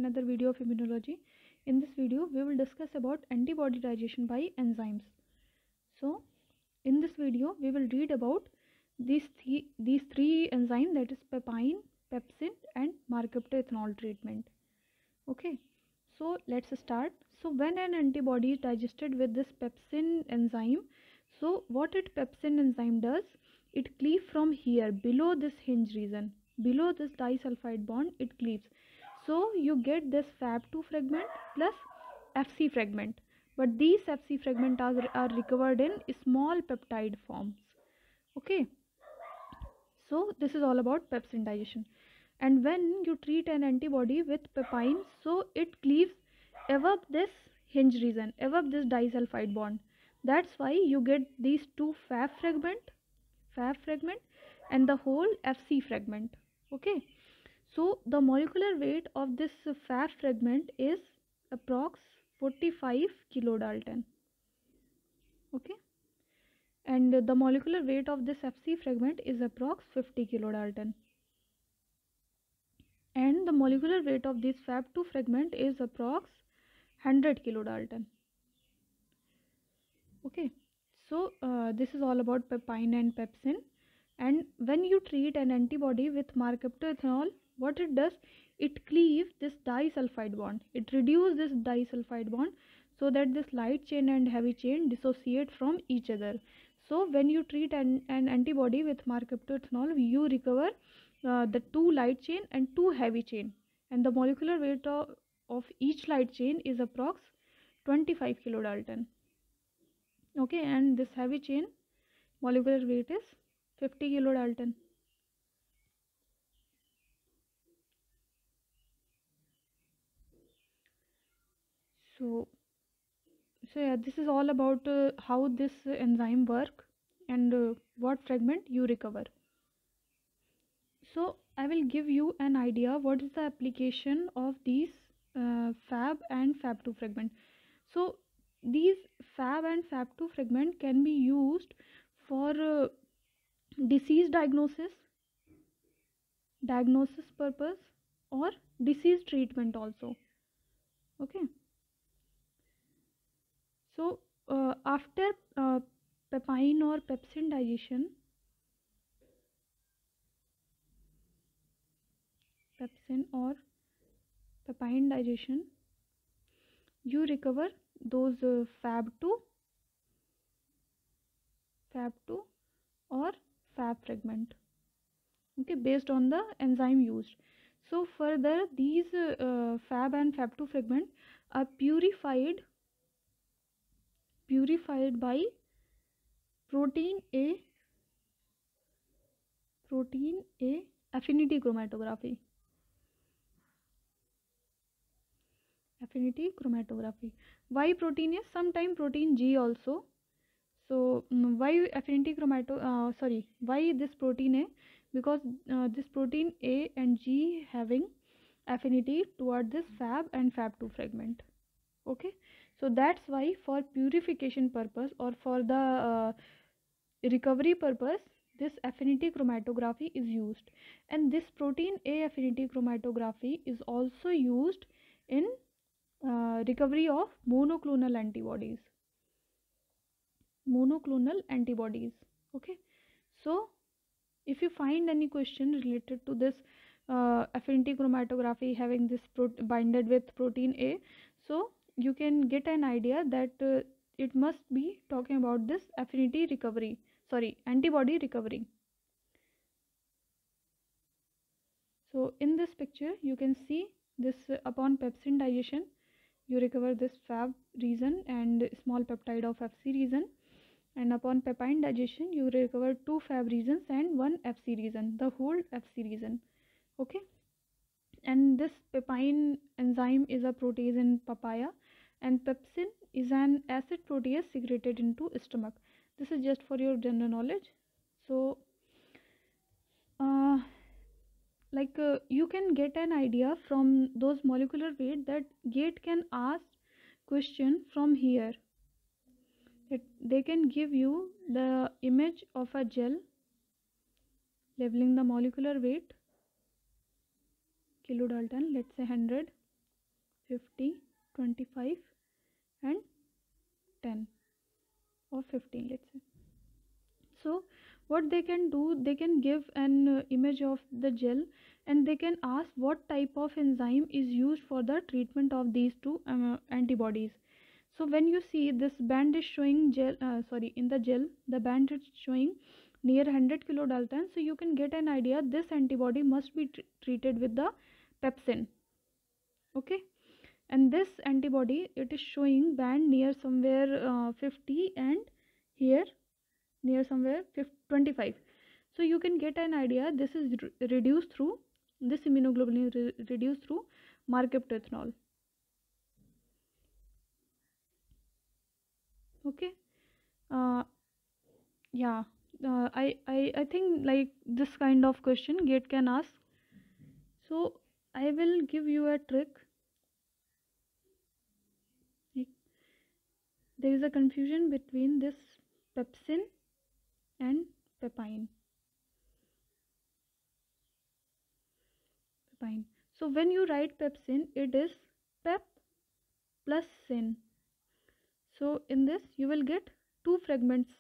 another video of immunology. In this video we will discuss about antibody digestion by enzymes. So in this video we will read about these three enzymes, that is papain, pepsin and Mark-Upton ethanol treatment. Okay, so let's start. So when an antibody is digested with this pepsin enzyme, so what pepsin enzyme does, it cleaves from here below this hinge region, below this disulfide bond it cleaves. So you get this Fab2 fragment plus Fc fragment, but these Fc fragments are recovered in small peptide forms. Okay, so this is all about pepsin digestion. And when you treat an antibody with papain, so it cleaves above this hinge region, above this disulfide bond. That's why you get these two Fab fragment and the whole Fc fragment. Okay, so the molecular weight of this Fab fragment is approx 45 kilodalton. Okay, and the molecular weight of this Fc fragment is approx 50 kilodalton. And the molecular weight of this Fab2 fragment is approx 100 kilodalton. Okay, so this is all about papain and pepsin. And when you treat an antibody with Mark-Upton ethanol, what it does, it cleaves this disulfide bond, it reduces this disulfide bond so that this light chain and heavy chain dissociate from each other. So when you treat an antibody with Mark-Upton ethanol, you recover the two light chain and two heavy chain, and the molecular weight of each light chain is approx 25 kilodalton. Okay, and this heavy chain molecular weight is 50 kilodalton. So yeah, this is all about how this enzyme work and what fragment you recover. So I will give you an idea what is the application of these Fab and Fab2 fragment. So these Fab and Fab2 fragment can be used for disease diagnosis purpose or disease treatment also. Okay, so after papain or pepsin digestion, you recover those Fab2 or Fab fragment, okay, based on the enzyme used. So further these Fab and Fab2 fragment are purified by protein A affinity chromatography. Why protein A? Sometime protein G also. So why affinity why this protein A? Because this protein A and G having affinity toward this Fab and Fab2 fragment. Okay, so that's why for purification purpose or for the recovery purpose this affinity chromatography is used, and this protein A affinity chromatography is also used in recovery of monoclonal antibodies. Okay, so if you find any question related to this affinity chromatography having this binded with protein A, so you can get an idea that it must be talking about this antibody recovery. So in this picture you can see this upon pepsin digestion you recover this Fab region and small peptide of Fc region, and upon papain digestion you recover two Fab regions and one Fc region, the whole Fc region. Okay, and this papain enzyme is a protease in papaya, and pepsin is an acid protease secreted into stomach. This is just for your general knowledge. So you can get an idea from those molecular weight that GATE can ask question from here, that they can give you the image of a gel labeling the molecular weight kilodalton, let's say 100, 25 and 10 or 15, let's say. So what they can do, they can give an image of the gel, and they can ask what type of enzyme is used for the treatment of these two antibodies. So when you see this band is showing gel, in the gel the band is showing near 100 kilodalton, so you can get an idea this antibody must be treated with the pepsin. Okay, and this antibody, it is showing band near somewhere 50, and here near somewhere 25. So you can get an idea this is reduced through this immunoglobulin reduced through markaptothnol. Okay, yeah, I think like this kind of question gate can ask. So I will give you a trick. There is a confusion between this pepsin and pepine. So when you write pepsin, it is pep plus sin. So in this you will get two fragments,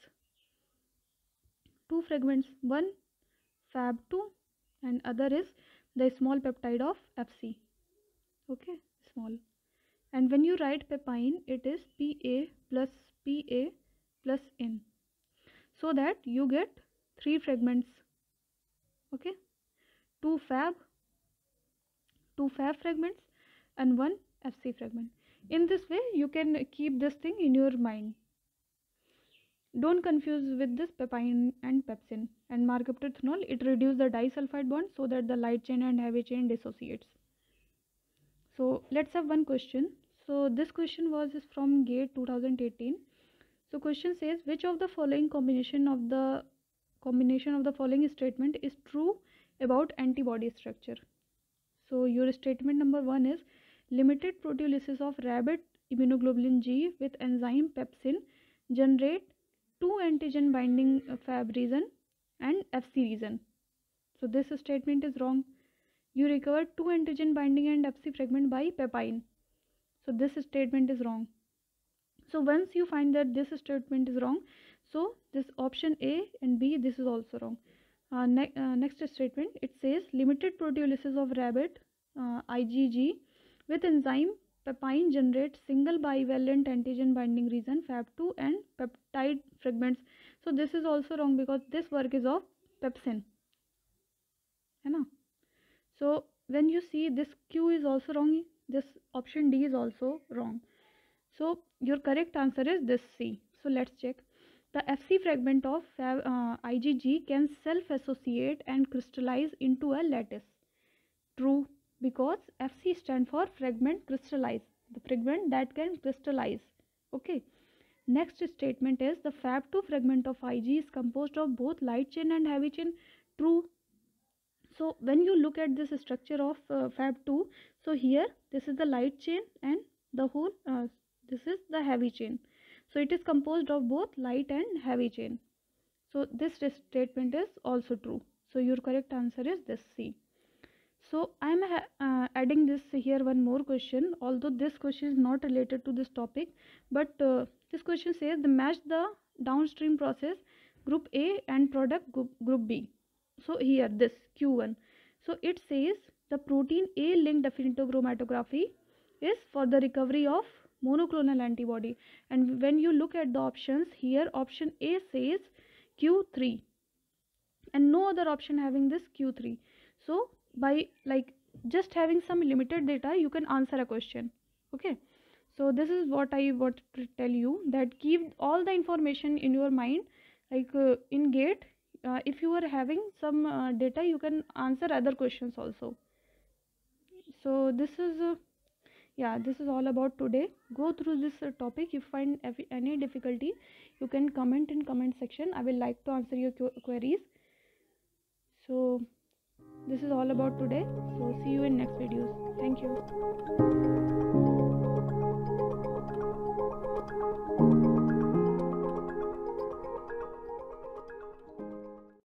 one Fab2 and other is the small peptide of Fc. Okay, small. And when you write pepine, it is Pa plus N, so that you get three fragments. Okay, two Fab fragments and one Fc fragment. In this way you can keep this thing in your mind. Don't confuse with this pepine and pepsin. And markaptothnol, it reduces the disulfide bond so that the light chain and heavy chain dissociates. So let's have one question. So this question was from GATE 2018. So question says, which of the following combination of the following statement is true about antibody structure? So your statement number 1 is limited proteolysis of rabbit immunoglobulin G with enzyme pepsin generate two antigen binding Fab region and Fc region. So this statement is wrong. You recovered two antigen binding and Fc fragment by pepine. So this statement is wrong. So once you find that this statement is wrong, so this option A and B, this is also wrong. Next statement, it says limited proteolysis of rabbit IgG with enzyme pepine generates single bivalent antigen binding region Fab2 and peptide fragments. So this is also wrong because this work is of pepsin. So when you see this Q is also wrong, this option D is also wrong. So your correct answer is this C. So let's check. The Fc fragment of IgG can self-associate and crystallize into a lattice. True, because Fc stands for fragment crystallize, the fragment that can crystallize. Okay. Next statement is the Fab2 fragment of Ig is composed of both light chain and heavy chain. True. So when you look at this structure of Fab2, so here this is the light chain and the whole this is the heavy chain. So it is composed of both light and heavy chain. So this statement is also true. So your correct answer is this C. So I am adding this here one more question, although this question is not related to this topic, but this question says the match the downstream process group A and product group B. So here this Q1. So it says the protein A linked affinitochromatography is for the recovery of monoclonal antibody, and when you look at the options here, option A says Q3 and no other option having this Q3. So by like just having some limited data you can answer a question. Okay, so this is what I want to tell you, that keep all the information in your mind. Like in GATE, if you are having some data, you can answer other questions also. So this is yeah, this is all about today. Go through this topic. If you find any difficulty, you can comment in comment section. I will like to answer your queries. So this is all about today. So see you in next videos. Thank you.